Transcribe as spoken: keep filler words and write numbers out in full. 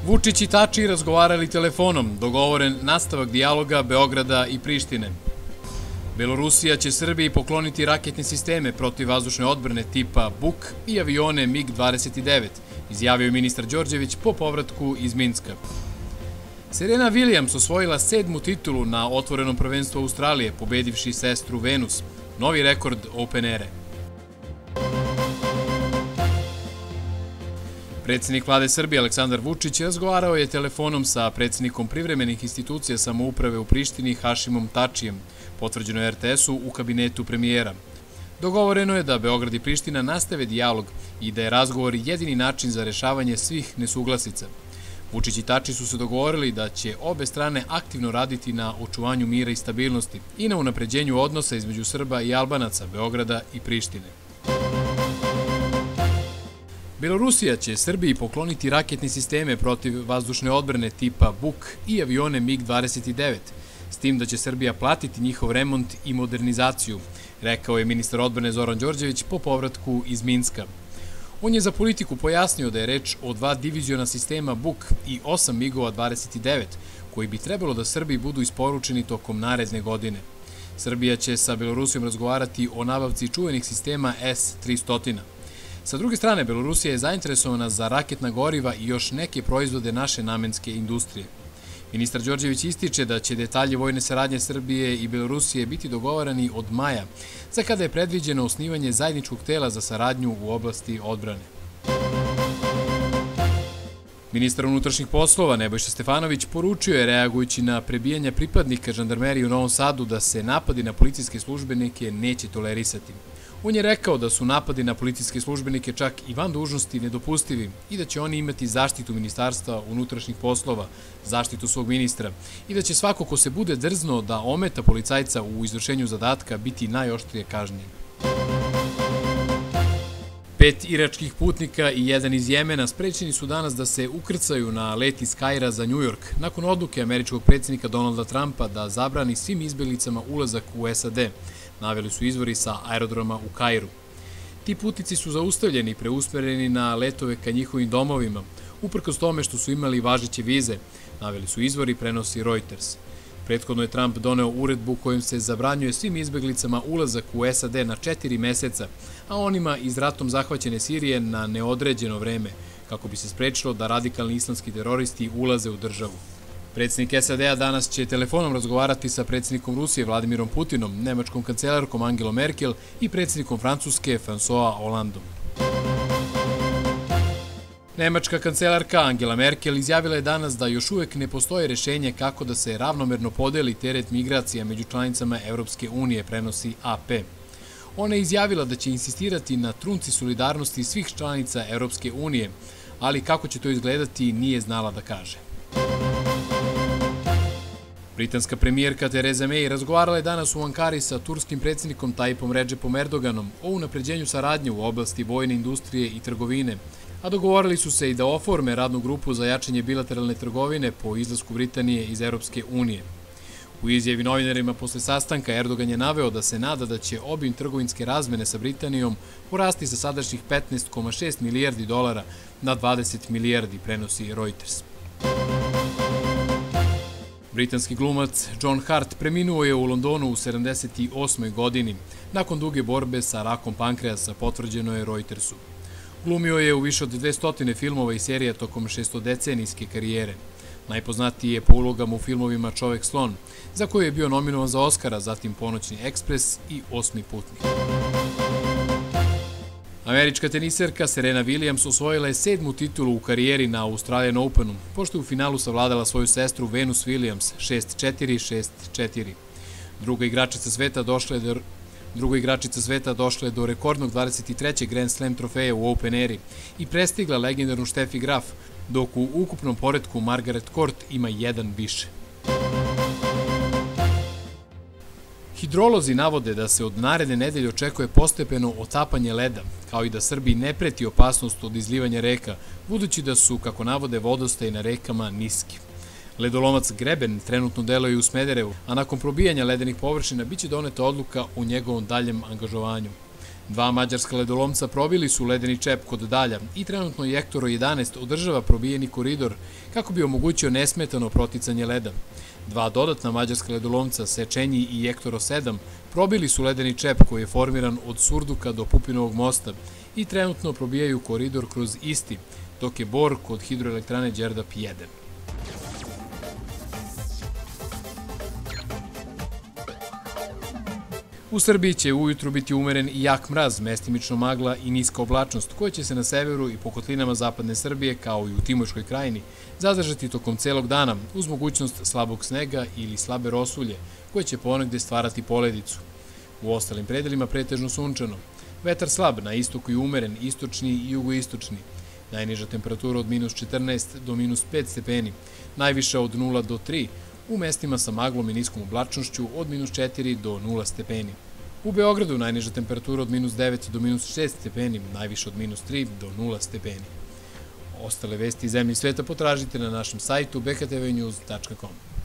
Vučić i Tači razgovarali telefonom, dogovoren nastavak dijaloga Beograda i Prištine. Belorusija će Srbiji pokloniti raketne sisteme protivvazdušne odbrane tipa Buk i avione mig dvadeset devet, izjavio je ministar Đorđević po povratku iz Minska. Serena Williams osvojila sedmu titulu na otvorenom prvenstvu Australije, pobedivši sestru Venus, novi rekord Open ere. Predsjednik vlade Srbije Aleksandar Vučić razgovarao je telefonom sa predsjednikom privremenih institucija samouprave u Prištini Hašimom Tačijem, potvrđeno je er te esu u kabinetu premijera. Dogovoreno je da Beograd i Priština nastave dijalog i da je razgovor jedini način za rešavanje svih nesuglasica. Vučić i Tači su se dogovorili da će obe strane aktivno raditi na očuvanju mira i stabilnosti i na unapređenju odnosa između Srba i Albanaca, Beograda i Prištine. Belorusija će Srbiji pokloniti raketne sisteme protiv vazdušne odbrane tipa Buk i avione mig dvadeset devet, s tim da će Srbija platiti njihov remont i modernizaciju, rekao je ministar odbrane Zoran Đorđević po povratku iz Minska. On je za Politiku pojasnio da je reč o dva diviziona sistema Buk i osam migova dvadeset devet, koji bi trebalo da Srbiji budu isporučeni tokom naredne godine. Srbija će sa Belorusijom razgovarati o nabavci čuvenih sistema es tristo. Sa druge strane, Belorusija je zainteresovana za raketna goriva i još neke proizvode naše namenske industrije. Ministar Đorđević ističe da će detalje vojne saradnje Srbije i Belorusije biti dogovarani od maja, za kada je predviđeno osnivanje zajedničkog tela za saradnju u oblasti odbrane. Ministar unutrašnjih poslova Nebojša Stefanović poručio je, reagujući na prebijanje pripadnika žandarmerije u Novom Sadu, da se napadi na policijske službenike neće tolerisati. On je rekao da su napadi na policijske službenike čak i van dužnosti nedopustivi i da će oni imati zaštitu Ministarstva unutrašnjih poslova, zaštitu svog ministra i da će svako ko se bude drznuo da ometa policajca u izvršenju zadatka biti najoštrije kažnjen. Pet iračkih putnika i jedan iz Jemena sprečeni su danas da se ukrcaju na let iz Kaira za Njujork nakon odluke američkog predsjednika Donalda Trumpa da zabrani svim izbjeglicama ulazak u es a de, naveli su izvori sa aerodroma u Kairu. Ti putnici su zaustavljeni i preusmereni na letove ka njihovim domovima, uprkos tome što su imali važeće vize, naveli su izvori, prenosi Reuters. Prethodno je Trump doneo uredbu kojom se zabranjuje svim izbjeglicama ulazak u es a de na četiri meseca, a onima iz ratom zahvaćene Sirije na neodređeno vreme, kako bi se sprečilo da radikalni islamski teroristi ulaze u državu. Predsjednik es a de-a danas će telefonom razgovarati sa predsjednikom Rusije Vladimirom Putinom, nemačkom kancelarkom Angelom Merkel i predsjednikom Francuske François Hollandom. Nemačka kancelarka Angela Merkel izjavila je danas da još uvek ne postoje rešenje kako da se ravnomerno podeli teret migracija među članicama Evropske unije, prenosi a pe. Ona je izjavila da će insistirati na trunci solidarnosti svih članica Evropske unije, ali kako će to izgledati nije znala da kaže. Britanska premijerka Theresa May razgovarala je danas u Ankari sa turskim predsjednikom Tayyipom Redžepom Erdoganom o unapređenju saradnje u oblasti vojne industrije i trgovine, a dogovorili su se i da oforme radnu grupu za jačanje bilateralne trgovine po izlasku Britanije iz Evropske unije. U izjavi novinarima posle sastanka Erdogan je naveo da se nada da će obim trgovinske razmene sa Britanijom porasti sa sadašnjih petnaest zarez šest milijardi dolara na dvadeset milijardi, prenosi Reuters. Britanski glumac John Hart preminuo je u Londonu u sedamdeset osmoj godini, nakon duge borbe sa rakom pankreasa, potvrđeno je Reutersu. Glumio je u više od dvesta filmova i serija tokom šestodecenijske karijere. Najpoznatiji je po ulogama u filmovima Čovek slon, za koje je bio nominovan za Oskara, zatim Ponoćni ekspres i Osmi putnik. Američka teniserka Serena Williams osvojila je sedmu titulu u karijeri na Australian Openu, pošto je u finalu savladala svoju sestru Venus Williams šest četiri, šest četiri. Druga igračica sveta došla je do Druga igračica sveta došla je do rekordnog dvadeset trećeg Grand Slam trofeja u Open eri i prestigla legendarnu Steffi Graf, dok u ukupnom poretku Margaret Court ima jedan više. Hidrolozi navode da se od naredne nedelje očekuje postepeno otapanje leda, kao i da Srbiji ne preti opasnost od izlivanja reka, budući da su, kako navode, vodostaji na rekama niski. Ledolomac Greben trenutno deluje u Smederevu, a nakon probijanja ledenih površina biće doneta odluka o njegovom daljem angažovanju. Dva mađarska ledolomca probili su ledeni čep kod Dalja i trenutno Jektoro jedanaest održava probijeni koridor kako bi omogućio nesmetano proticanje leda. Dva dodatna mađarska ledolomca, Sečenji i Jektoro sedam, probili su ledeni čep koji je formiran od Surduka do Pupinovog mosta i trenutno probijaju koridor kroz isti, dok je Bor kod hidroelektrane Đerdap jedan. U Srbiji će ujutru biti umeren i jak mraz, mestimično magla i niska oblačnost, koja će se na severu i po kotlinama zapadne Srbije, kao i u Timočkoj krajini, zadržati tokom celog dana, uz mogućnost slabog snega ili slabe rosulje, koje će ponegde stvarati poledicu. U ostalim predelima pretežno sunčano. Vetar slab, na istoku i umeren, istočni i jugoistočni. Najniža temperatura od minus četrnaest do minus pet stepeni, najviša od nula do tri, u mestima sa maglom i niskom oblačnošću od minus četiri do nula stepeni. U Beogradu najniža temperatura od minus devet do minus šest stepeni, najviše od minus tri do nula stepeni. Ostale vesti iz zemlje i sveta potražite na našem sajtu b k t v news tačka com.